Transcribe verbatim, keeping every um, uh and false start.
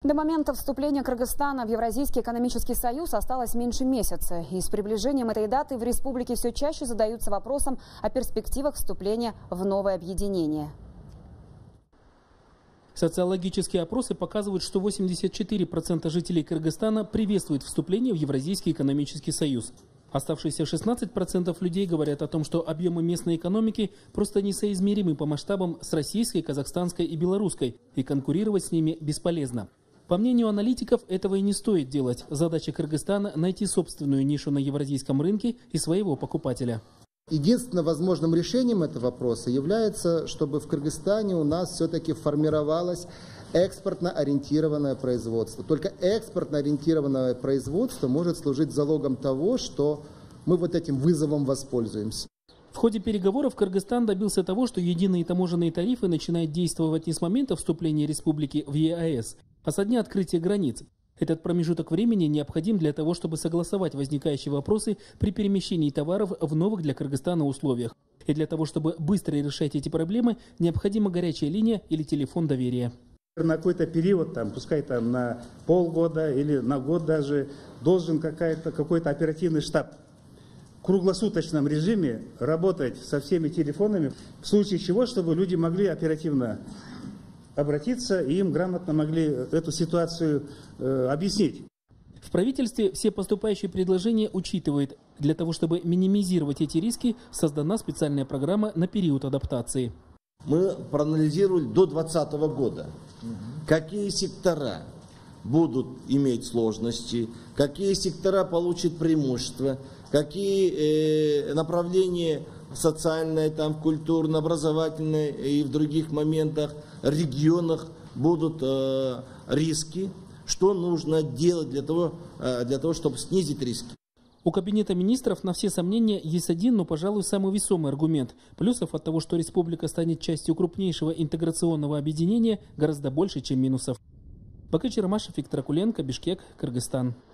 До момента вступления Кыргызстана в Евразийский экономический союз осталось меньше месяца. И с приближением этой даты в республике все чаще задаются вопросом о перспективах вступления в новое объединение. Социологические опросы показывают, что восемьдесят четыре процента жителей Кыргызстана приветствуют вступление в Евразийский экономический союз. Оставшиеся шестнадцать процентов людей говорят о том, что объемы местной экономики просто несоизмеримы по масштабам с российской, казахстанской и белорусской, и конкурировать с ними бесполезно. По мнению аналитиков, этого и не стоит делать. Задача Кыргызстана – найти собственную нишу на евразийском рынке и своего покупателя. Единственным возможным решением этого вопроса является, чтобы в Кыргызстане у нас все-таки формировалось экспортно ориентированное производство. Только экспортно ориентированное производство может служить залогом того, что мы вот этим вызовом воспользуемся. В ходе переговоров Кыргызстан добился того, что единые таможенные тарифы начинают действовать не с момента вступления республики в е а эс, а со дня открытия границ. Этот промежуток времени необходим для того, чтобы согласовать возникающие вопросы при перемещении товаров в новых для Кыргызстана условиях. И для того, чтобы быстро решать эти проблемы, необходима горячая линия или телефон доверия. На какой-то период, там, пускай там на полгода или на год даже, должен какой-то оперативный штаб в круглосуточном режиме работать со всеми телефонами, в случае чего, чтобы люди могли оперативно обратиться и им грамотно могли эту ситуацию э, объяснить. В правительстве все поступающие предложения учитывают. Для того, чтобы минимизировать эти риски, создана специальная программа на период адаптации. Мы проанализировали до двадцатого года, какие сектора будут иметь сложности, какие сектора получат преимущества, какие э, направления социальные, там, культурно-образовательные и в других моментах, регионах будут э, риски, что нужно делать для того, э, для того, чтобы снизить риски. У Кабинета министров на все сомнения есть один, но, пожалуй, самый весомый аргумент. Плюсов от того, что республика станет частью крупнейшего интеграционного объединения, гораздо больше, чем минусов. Бакыч Ромашев, Виктор Акуленко, Бишкек, Кыргызстан.